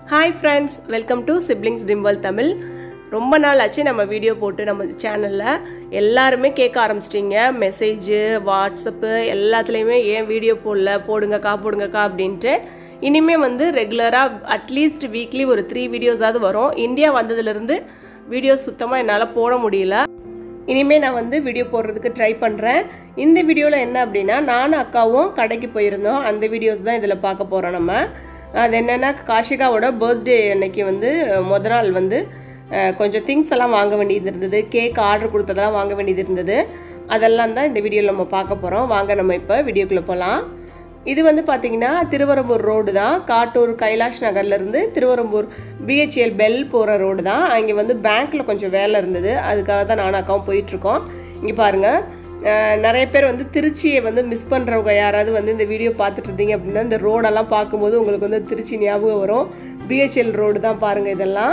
Hi friends, welcome to Siblings Dream World Tamil. ரொம்ப நாள் ஆச்சு நம்ம வீடியோ போட்டு நம்ம சேனல்ல எல்லாரும் கேட்க ஆரம்பிச்சிட்டீங்க. மெசேஜ், வாட்ஸ்அப் எல்லாத்துலயுமே ஏன் வீடியோ போடுங்கக்கா அப்படினு. இனிமே வந்து ரெகுலரா அட்லீஸ்ட் வீக்லி ஒரு 3 வீடியோஸாவது வரும். இந்தியா வந்ததில இருந்து வீடியோ சுத்தமா என்னால போட முடியல. இனிமே நான் வந்து வீடியோ போடுறதுக்கு ட்ரை பண்றேன். இந்த வீடியோல என்ன அப்படினா நானும் அக்காவும் கடைக்கு போயிருந்தோம். அந்த வீடியோஸ் தான் இதல பார்க்க போறோம் நம்ம. அது என்னன்னா காஷிகாவோட பர்த்டே அன்னைக்கு வந்து முத நாள் வந்து கொஞ்சம் திங்ஸ் எல்லாம் வாங்க வேண்டியது இருந்தது. கேக் ஆர்டர் கொடுத்ததெல்லாம் வாங்க வேண்டியது இருந்தது. அதெல்லாம் தான் இந்த வீடியோல நம்ம பார்க்க போறோம். வாங்க நம்ம இப்போ வீடியோக்குள்ள போலாம். இது வந்து பாத்தீங்கன்னா திருவரம்பூர் ரோடு தான். காட்டூர் கைலாஷ் நகர்ல இருந்து திருவரம்பூர் BHL பெல் போற ரோடு தான். அங்க வந்து பேங்க்ல கொஞ்சம் வேலை இருந்தது. அதுக்காக தான் நானும் அக்காவும் போயிட்டு இருக்கோம். இங்க பாருங்க. நிறைய பேர் வந்து திருச்சியை வந்து மிஸ் பண்றவங்க யாராவது வந்து இந்த வீடியோ பார்த்துட்டு இருந்தீங்க அப்படின்னா இந்த ரோடெல்லாம் பார்க்கும்போது உங்களுக்கு வந்து திருச்சி ஞாபகம் வரும். BHL ரோடு தான் பாருங்க இதெல்லாம்.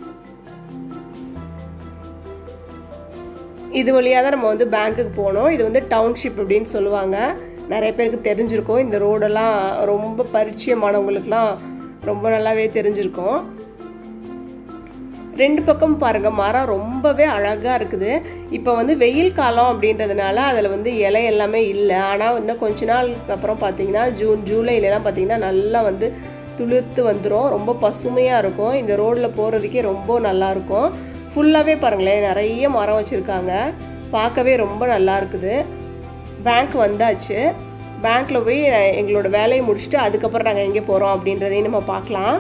இது வழியாக தான் நம்ம வந்து பேங்க்குக்கு போனோம். இது வந்து டவுன்ஷிப் அப்படின்னு சொல்லுவாங்க. நிறைய பேருக்கு தெரிஞ்சிருக்கும். இந்த ரோடெல்லாம் ரொம்ப பரிச்சயமானவங்களுக்குலாம் ரொம்ப நல்லாவே தெரிஞ்சிருக்கும். ரெண்டு பக்கம் பாருங்க மரம் ரொம்பவே அழகா இருக்குது. இப்போ வந்து வெயில் காலம் அப்படின்றதுனால அதில் வந்து இலை எல்லாமே இல்லை. ஆனால் இன்னும் கொஞ்ச நாளுக்கு அப்புறம் பார்த்தீங்கன்னா ஜூன் ஜூலைலலாம் பார்த்தீங்கன்னா நல்லா வந்து துளுர்த்து வந்துடும். ரொம்ப பசுமையாக இருக்கும். இந்த ரோடில் போகிறதுக்கே ரொம்ப நல்லாயிருக்கும். ஃபுல்லாகவே பாருங்களேன் நிறைய மரம் வச்சுருக்காங்க. பார்க்கவே ரொம்ப நல்லா இருக்குது. பேங்க் வந்தாச்சு. பேங்க்கில் போய் எங்களோட வேலையை முடிச்சுட்டு அதுக்கப்புறம் நாங்கள் எங்கே போகிறோம் அப்படின்றதையும் நம்ம பார்க்கலாம்.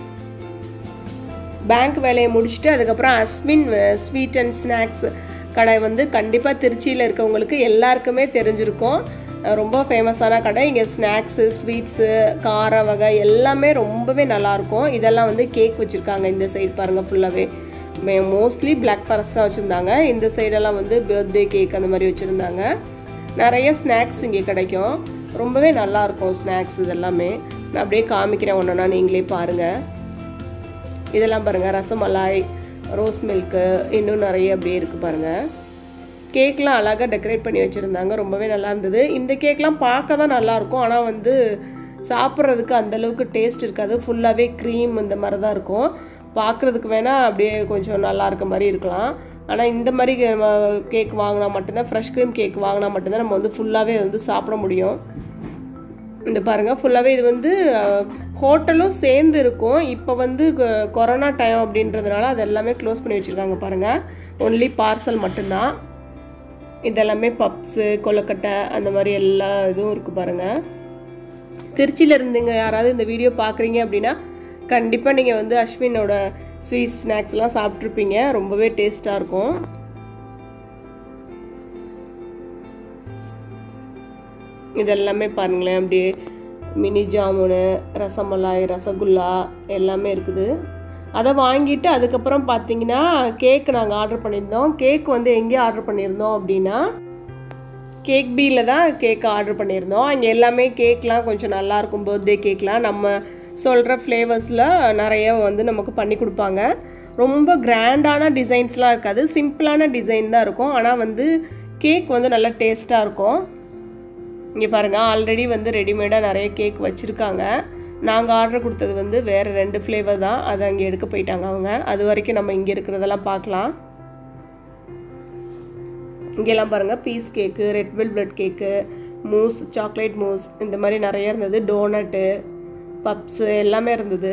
பேங்க் வேலையை முடிச்சுட்டு அதுக்கப்புறம் அஸ்மின் ஸ்வீட் அண்ட் ஸ்நாக்ஸ் கடை வந்து கண்டிப்பாக திருச்சியில் இருக்கவங்களுக்கு எல்லாருக்குமே தெரிஞ்சிருக்கும். ரொம்ப ஃபேமஸான கடை. இங்கே ஸ்நாக்ஸு, ஸ்வீட்ஸு, கார வகை எல்லாமே ரொம்பவே நல்லாயிருக்கும். இதெல்லாம் வந்து கேக் வச்சுருக்காங்க. இந்த சைடு பாருங்கள் ஃபுல்லாகவே மோஸ்ட்லி பிளாக் ஃபாரஸ்ட் தான் வச்சுருந்தாங்க. இந்த சைடெல்லாம் வந்து பர்த்டே கேக் அந்த மாதிரி வச்சுருந்தாங்க. நிறைய ஸ்நாக்ஸ் இங்கே கிடைக்கும். ரொம்பவே நல்லாயிருக்கும் ஸ்நாக்ஸ் இதெல்லாமே. நான் அப்படியே காமிக்கிறேன் ஒன்றுனா நீங்களே பாருங்கள். இதெல்லாம் பாருங்கள் ரசமலாய், ரோஸ் மில்க்கு, இன்னும் நிறைய அப்படியே இருக்குது பாருங்கள். கேக்லாம் அழகாக டெக்கரேட் பண்ணி வச்சுருந்தாங்க. ரொம்பவே நல்லா இருந்தது. இந்த கேக்லாம் பார்க்க தான் நல்லாயிருக்கும். ஆனால் வந்து சாப்பிட்றதுக்கு அந்தளவுக்கு டேஸ்ட் இருக்காது. ஃபுல்லாகவே க்ரீம் இந்த மாதிரி தான் இருக்கும். பார்க்குறதுக்கு வேணால் அப்படியே கொஞ்சம் நல்லா இருக்க மாதிரி இருக்கலாம். ஆனால் இந்த மாதிரி கேக் வாங்கினா மட்டும்தான், ஃப்ரெஷ் க்ரீம் கேக் வாங்கினா மட்டும்தான் நம்ம வந்து ஃபுல்லாகவே வந்து சாப்பிட முடியும். இந்த பாருங்கள் ஃபுல்லாகவே இது வந்து ஹோட்டலும் சேர்ந்து இருக்கும். இப்போ வந்து கொரோனா டைம் அப்படின்றதுனால அது எல்லாமே க்ளோஸ் பண்ணி வச்சுருக்காங்க பாருங்கள். ஒன்லி பார்சல் மட்டும்தான். இதெல்லாமே பப்ஸு, கொழுக்கட்டை அந்த மாதிரி எல்லா இதுவும் இருக்குது பாருங்கள். திருச்சியில் இருந்துங்க யாராவது இந்த வீடியோ பார்க்குறீங்க அப்படின்னா கண்டிப்பாக நீங்கள் வந்து அஸ்வினோட ஸ்வீட் ஸ்நாக்ஸ்லாம் சாப்பிட்ருப்பீங்க. ரொம்பவே டேஸ்ட்டாக இருக்கும். இதெல்லாமே பாருங்களேன் அப்படியே மினி ஜாமுனு, ரசமலாய், ரசகுல்லா எல்லாமே இருக்குது. அதை வாங்கிட்டு அதுக்கப்புறம் பார்த்தீங்கன்னா கேக் நாங்கள் ஆர்டர் பண்ணியிருந்தோம். கேக் வந்து எங்கே ஆர்டர் பண்ணியிருந்தோம் அப்படின்னா கேக் பீயில் தான் கேக் ஆர்டர் பண்ணியிருந்தோம். அங்கே எல்லாமே கேக்லாம் கொஞ்சம் நல்லாயிருக்கும். பர்த்டே கேக்லாம் நம்ம சொல்கிற ஃப்ளேவர்ஸில் நிறைய வந்து நமக்கு பண்ணி கொடுப்பாங்க. ரொம்ப கிராண்டான டிசைன்ஸ்லாம் இருக்காது. சிம்பிளான டிசைன் தான் இருக்கும். ஆனால் வந்து கேக் வந்து நல்லா டேஸ்ட்டாக இருக்கும். இங்கே பாருங்கள் ஆல்ரெடி வந்து ரெடிமேடாக நிறைய கேக் வச்சுருக்காங்க. நாங்கள் ஆர்டர் கொடுத்தது வந்து வேறு 2 ஃப்ளேவர் தான். அதை அங்கே எடுக்க போயிட்டாங்க அவங்க. அது வரைக்கும் நம்ம இங்கே இருக்கிறதெல்லாம் பார்க்கலாம். இங்கெல்லாம் பாருங்கள் piece cake, red velvet cake, mousse, chocolate mousse இந்த மாதிரி நிறைய இருந்தது. டோனட்டு, பப்ஸு எல்லாமே இருந்தது.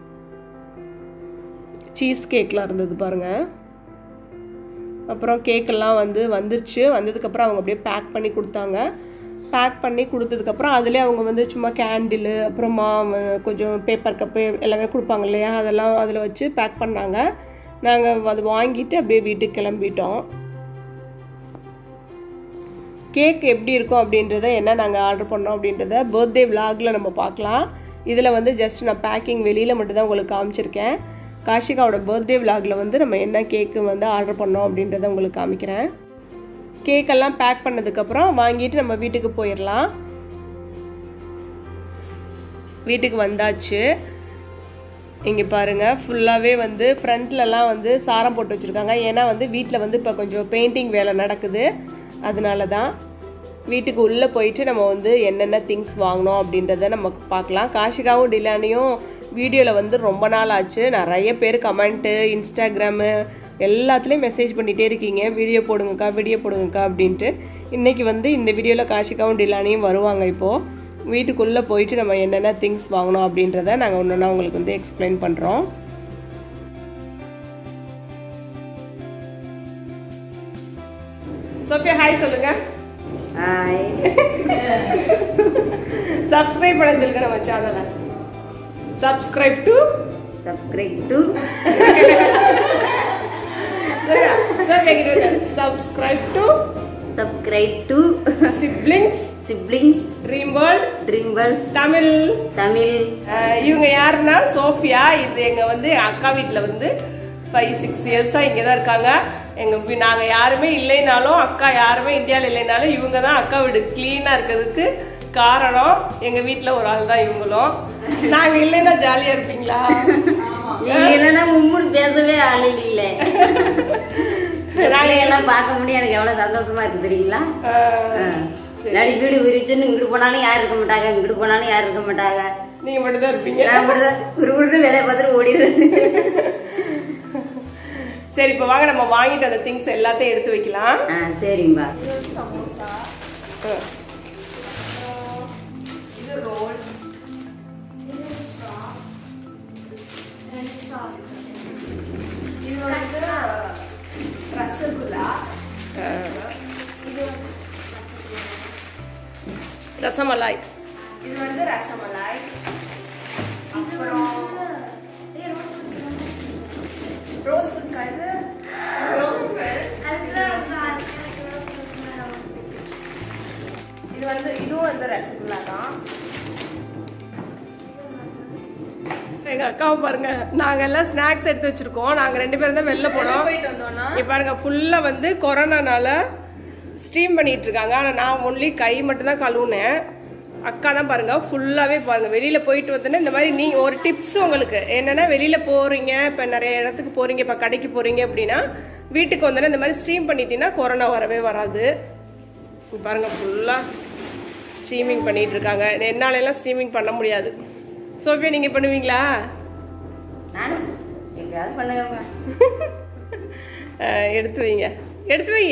சீஸ் கேக்லாம் இருந்தது பாருங்கள். அப்புறம் கேக்கெல்லாம் வந்து வந்துருச்சு. வந்ததுக்கப்புறம் அவங்க அப்படியே பேக் பண்ணி கொடுத்தாங்க. பேக் பண்ணி கொடுத்ததுக்கப்புறம் அதிலே அவங்க வந்து சும்மா கேண்டிலு, அப்புறமா கொஞ்சம் பேப்பர் கப்பு எல்லாமே கொடுப்பாங்க இல்லையா, அதெல்லாம் அதில் வச்சு பேக் பண்ணாங்க. நாங்கள் அது வாங்கிட்டு அப்படியே வீட்டுக்கு கிளம்பிட்டோம். கேக் எப்படி இருக்கும் அப்படின்றத என்ன நாங்கள் ஆர்டர் பண்ணோம் அப்படின்றத பர்த்டே விலாகில் நம்ம பார்க்கலாம். இதில் வந்து ஜஸ்ட் நான் பேக்கிங் வெளியில் மட்டும்தான் உங்களுக்கு காமிச்சிருக்கேன். காஷிகாவோட பர்த்டே விலாகில் வந்து நம்ம என்ன கேக்கு வந்து ஆர்டர் பண்ணோம் அப்படின்றத உங்களுக்கு காமிக்கிறேன். கேக்கெல்லாம் பேக் பண்ணதுக்கப்புறம் வாங்கிட்டு நம்ம வீட்டுக்கு போயிடலாம். வீட்டுக்கு வந்தாச்சு. இங்கே பாருங்கள் ஃபுல்லாகவே வந்து ஃப்ரண்ட்லலாம் வந்து சாரம் போட்டு வச்சுருக்காங்க. ஏன்னா வந்து வீட்டில் வந்து இப்போ கொஞ்சம் பெயிண்டிங் வேலை நடக்குது. அதனால தான் வீட்டுக்கு உள்ளே போயிட்டு நம்ம வந்து என்னென்ன திங்ஸ் வாங்கினோம் அப்படின்றத நம்ம பார்க்கலாம். காஷிகாவும் டிலானியும் வீடியோவில் வந்து ரொம்ப நாள் ஆச்சு. நிறைய பேர் கமெண்ட்டு, இன்ஸ்டாகிராமு எல்லாத்துலேயும் மெசேஜ் பண்ணிகிட்டே இருக்கீங்க, வீடியோ போடுங்கக்கா அப்படின்ட்டு. இன்றைக்கி வந்து இந்த வீடியோவில் காஷிகாவும் டிலானியும் வருவாங்க. இப்போது வீட்டுக்குள்ளே போயிட்டு நம்ம என்னென்ன திங்ஸ் வாங்கணும் அப்படின்றத நாங்கள் ஒன்று உங்களுக்கு வந்து எக்ஸ்பிளைன் பண்ணுறோம். சோஃபியா ஹாய் சொல்லுங்க. ஹாய். சப்ஸ்கிரைப் பண்ண சொல்லுங்க நம்ம சேனலை. Subscribe to subscribe to siblings dream world Tamil. இவங்க யாருன்னா சோஃபியா. இது எங்க வந்து அக்கா வீட்டில் வந்து 5-6 இயர்ஸா இங்கே தான் இருக்காங்க. நாங்கள் யாருமே இல்லைனாலும், அக்கா யாருமே இந்தியாவில் இல்லைனாலும் இவங்க தான் அக்கா வீடு கிளீனாக இருக்கிறதுக்கு காரணம். எங்கள் வீட்டில் ஒரு ஆள் தான் இவங்களும். நாங்கள் இல்லைன்னா ஜாலியாக இருப்பீங்களா? இல்லைன்னா மும்முடி பேசவே ஆள் இல்லை. நாங்கள் எல்லாம் பார்க்க முடியும். எனக்கு எவ்வளோ சந்தோஷமா இருக்கு தெரியுங்களா? நடி வீடு விரிச்சுன்னு இங்கிட்டு போனாலும் யாரும் இருக்க மாட்டாங்க, இங்கிட்டு போனாலும் யாரும் இருக்க மாட்டாங்க. நீங்கள் மட்டும் தான் இருப்பீங்க. நான் மட்டும் ஒரு வேலையை பார்த்துட்டு ஓடிடுறது. சரி, இப்போ வாங்க நம்ம வாங்கிட்டு அந்த திங்ஸ் எல்லாத்தையும் எடுத்து வைக்கலாம். சரிங்கப்பா. சமோசா, இது ரோல், இது வந்து ரசகுல்லா, இது ரசமலாய், இது வந்து ரசமலாய். அப்புறம் ரோஸ் மில்க், இது வந்து இதுவும் வந்து ரசகுல்லா தான். எங்க அக்காவை பாருங்க, நாங்க எல்லாம் ஸ்நாக்ஸ் எடுத்து வச்சிருக்கோம். நாங்க 2 பேரும் தான் வெளில போனோம். இப்ப பாருங்க ஃபுல்லா வந்து கொரோனானால ஸ்டீம் பண்ணிட்டு இருக்காங்க. ஆனா நான் ஒன்லி கை மட்டும் தான் கழுவுனேன். அக்கா தான் பாருங்க ஃபுல்லாவே பாருங்க வெளியில போயிட்டு வந்தோன்னே இந்த மாதிரி. நீங்க ஒரு டிப்ஸ் உங்களுக்கு என்னன்னா, வெளியில போறீங்க, இப்ப நிறைய இடத்துக்கு போறீங்க, இப்ப கடைக்கு போறீங்க அப்படின்னா வீட்டுக்கு வந்தோன்னே இந்த மாதிரி ஸ்டீம் பண்ணிட்டீங்கன்னா கொரோனா வரவே வராது. பாருங்க ஃபுல்லா ஸ்ட்ரீமிங் பண்ணிட்டு இருக்காங்க. என்னால எல்லாம் ஸ்ட்ரீமிங் பண்ண முடியாது. சோஃபியா நீங்க பண்ணுவீங்களா? எடுத்து வைங்க, எடுத்து வைங்க.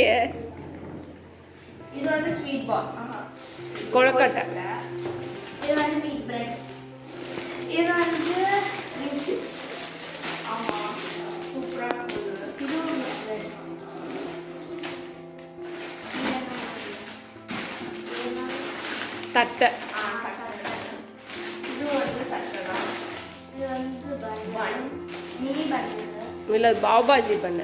இது வந்து ஸ்வீட் பால், கொழுக்கட்டை. இது வந்து மீட் பிரெட். இது வந்து மீட் சிப்ஸ். ஆமா, சூப்பரா இருக்குது. இது மீட் பிரெட். தட்டை. இது வந்து தட்டை தான். இது வந்து பன், மினி பன். இல்ல பாபாஜி பண்ண.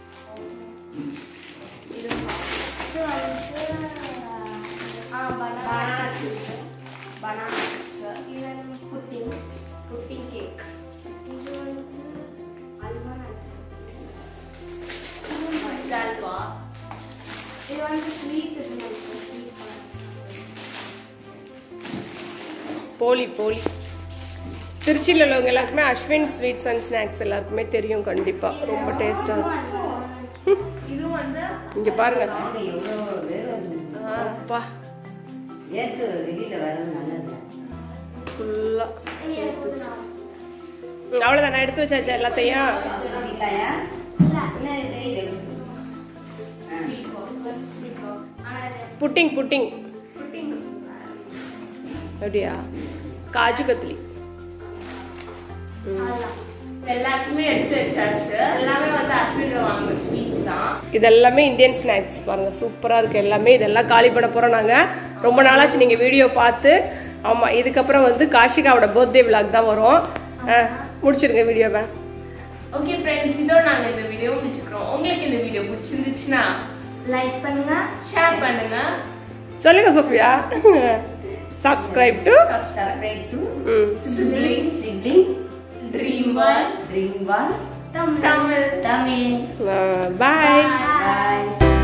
இது வந்து banana chips. இது வந்து pudding cake. இது வந்து அல்வா. இது அல்வா. இது வந்து ஸ்வீட். போலி. திருச்சியில் உள்ளவங்க எல்லாருக்குமே அஸ்வின் ஸ்வீட்ஸ் அண்ட் ஸ்நாக்ஸ் எல்லாருக்குமே தெரியும் கண்டிப்பா. ரொம்ப டேஸ்டா இருக்கும். இது வந்து இங்க பாருங்க. அப்பா ஏத்து வெளியில வரது நல்லது. ஃபுல்லா அவ்வளோதான். நான் எடுத்து வச்சாச்சா எல்லாத்தையும்? புட்டிங் அப்படியா? காஜு கத்லி எல்லாத்தையுமே எடுத்து வச்சாச்சு. எல்லாமே வந்து அஸ்வின் வாங்க ஸ்வீட்ஸ் தான். இதெல்லாமே இந்தியன் ஸ்நாக்ஸ் பாருங்க, சூப்பரா இருக்கு எல்லாமே. இதெல்லாம் காலி பண்ண போறோம் நாங்க. ரொம்ப நாளாச்சு நீங்க வீடியோ பார்த்து. ஆமா, இதுக்கப்புறம் வந்து காஷிகாவோட பர்த்டே விளாக் தான் வரும். முடிச்சிருங்க வீடியோவை. ஓகே ஃப்ரெண்ட்ஸ், இதோட நாங்க இந்த வீடியோ முடிச்சுக்கிறோம். உங்களுக்கு இந்த வீடியோ பிடிச்சிருந்துச்சுன்னா லைக் பண்ணுங்க, ஷேர் பண்ணுங்க. சொல்லுங்க Sofia. subscribe to siblings dream world Tamil. Tamil. bye. Bye.